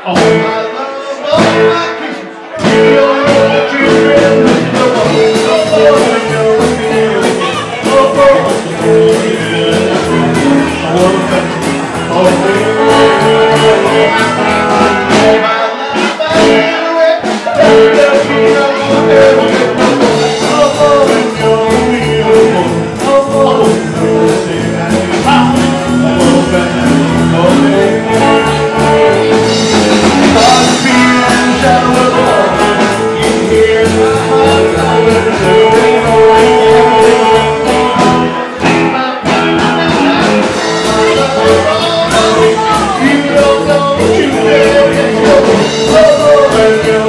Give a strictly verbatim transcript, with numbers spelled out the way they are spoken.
All my love, all my kisses, you don't know what you've been missing. No more, no more, no more, no more, I wanna thank you. Oh, baby, all my love, I ran away. Baby, don't you know what they're doing? No more, no more, no more, no more, no more, say that you have. I wanna thank you. Oh, baby. You don't know what you did.